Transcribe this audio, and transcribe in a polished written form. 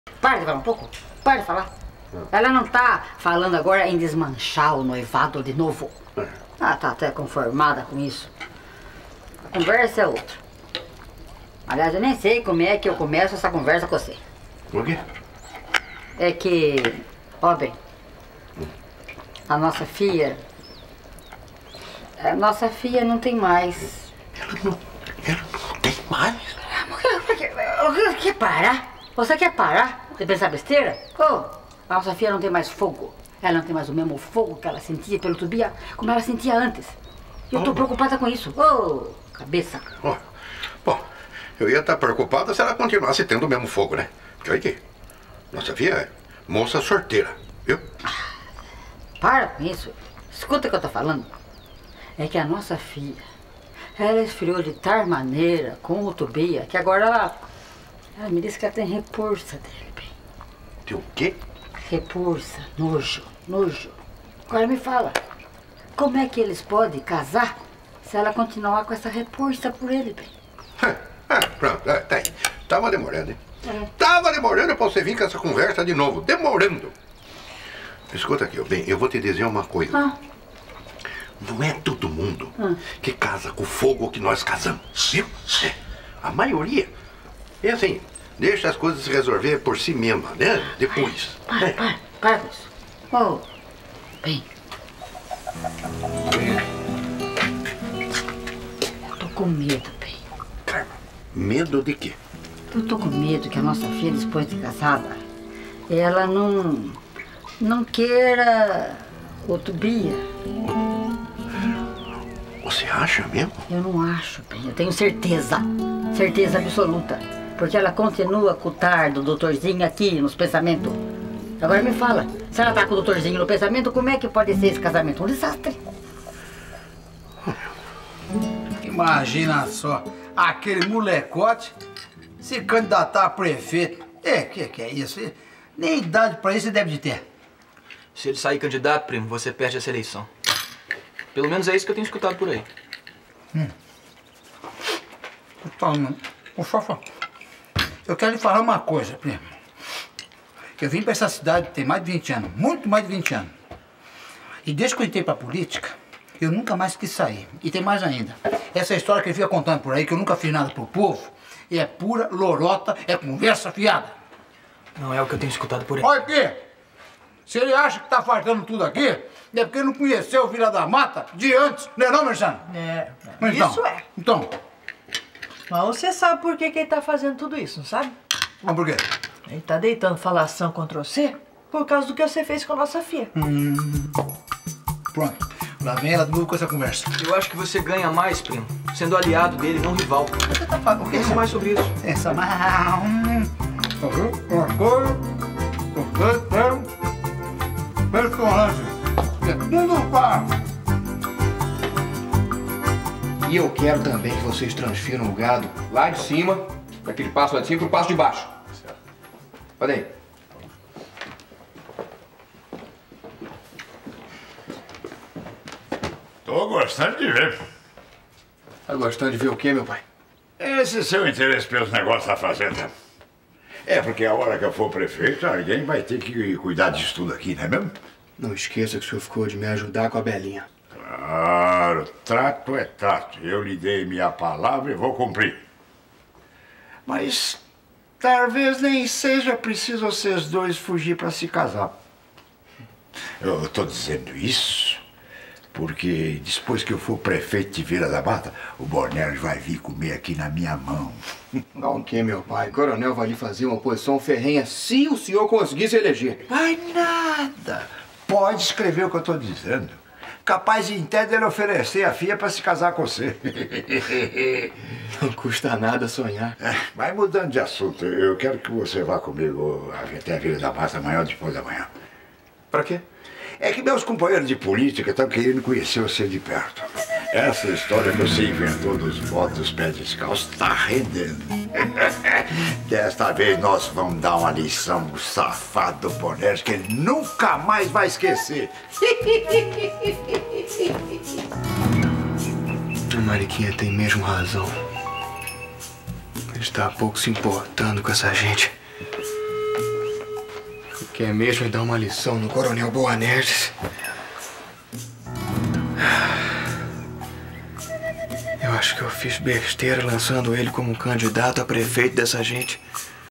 Para de falar um pouco. Para de falar. Ela não tá falando agora em desmanchar o noivado de novo. Ela tá até conformada com isso. A conversa é outra. Aliás, eu nem sei como é que eu começo essa conversa com você. Por quê? É que, ó bem, a nossa filha não tem mais. Ela não tem mais? Você quer parar? Você quer parar de pensar besteira? Oh, a nossa filha não tem mais fogo. Ela não tem mais o mesmo fogo que ela sentia pelo Tubia, como ela sentia antes. E eu tô preocupada com isso. Oh, cabeça. Oh, bom, eu ia estar preocupada se ela continuasse tendo o mesmo fogo, né? Porque olha aqui, nossa filha é moça sorteira, viu? Para com isso. Escuta o que eu tô falando. É que a nossa filha, ela esfriou de tal maneira com o Tubia que agora ela me disse que ela tem repulsa dele, bem. Tem o quê? Repulsa, nojo. Agora me fala, como é que eles podem casar se ela continuar com essa repulsa por ele, bem? Pronto, tá aí. Tava demorando, hein? Tava demorando pra você vir com essa conversa de novo. Demorando. Escuta aqui, bem, eu vou te dizer uma coisa. Não é todo mundo que casa com o fogo que nós casamos, viu? É. A maioria é assim, deixa as coisas se resolver por si mesma, né? Depois. Para com isso. Oh, bem. Eu tô com medo, bem. Carma, medo de quê? Eu tô com medo que a nossa filha, depois de casada, ela não queira o Tubia. Você acha mesmo? Eu não acho, bem. Eu tenho certeza. Certeza absoluta. Porque ela continua com o tar do doutorzinho aqui nos pensamentos. Agora me fala, se ela tá com o doutorzinho no pensamento, como é que pode ser esse casamento? Um desastre. Imagina só, aquele molecote se candidatar a prefeito. Que é isso? Nem idade pra isso ele deve de ter. Se ele sair candidato, primo, você perde essa eleição. Pelo menos é isso que eu tenho escutado por aí. Eu quero lhe falar uma coisa, primo. Eu vim pra essa cidade tem mais de 20 anos, muito mais de 20 anos. E desde que eu entrei pra política, eu nunca mais quis sair. E tem mais ainda. Essa história que ele fica contando por aí, que eu nunca fiz nada pro povo, é pura lorota, é conversa fiada. Não é o que eu tenho escutado por aí. Olha aqui! Se ele acha que tá faltando tudo aqui, é porque não conheceu o Vila da Mata de antes, não é não, Merchan? Então, isso é. Então. Mas você sabe por que ele tá fazendo tudo isso, não sabe? Mas por quê? Ele tá deitando falação contra você por causa do que você fez com a nossa filha. Pronto. Lá vem ela de novo com essa conversa. Eu acho que você ganha mais, primo, sendo aliado dele, não rival. Você tá falando o quê? Pense mais sobre isso. Pensa mais. E eu quero também que vocês transfiram o gado lá de cima, daquele passo lá de cima, pro passo de baixo. Pode aí. Tô gostando de ver. Tá gostando de ver o quê, meu pai? Esse seu interesse pelos negócios da fazenda. É, porque a hora que eu for prefeito, alguém vai ter que cuidar disso tudo aqui, não é mesmo? Não esqueça que o senhor ficou de me ajudar com a Belinha. Claro, trato é trato. Eu lhe dei minha palavra e vou cumprir. Mas talvez nem seja preciso vocês dois fugir para se casar. Eu tô dizendo isso porque depois que eu for prefeito de Vila da Mata, o Bornelli vai vir comer aqui na minha mão. Não, que meu pai? O coronel vai lhe fazer uma oposição ferrenha se o senhor conseguir se eleger. Vai nada. Pode escrever o que eu tô dizendo. Capaz de até ele oferecer a filha para se casar com você. Não custa nada sonhar. Vai mudando de assunto. Eu quero que você vá comigo até a Vila da Mata amanhã ou depois da manhã. Pra quê? É que meus companheiros de política estão querendo conhecer você de perto. Essa história que você inventou dos votos dos pés descalços está rendendo. Desta vez nós vamos dar uma lição pro safado do Bonés que ele nunca mais vai esquecer. A Mariquinha tem mesmo razão. Ele está pouco se importando com essa gente. Quer mesmo dar uma lição no Coronel Boanerges? Eu acho que eu fiz besteira lançando ele como candidato a prefeito dessa gente.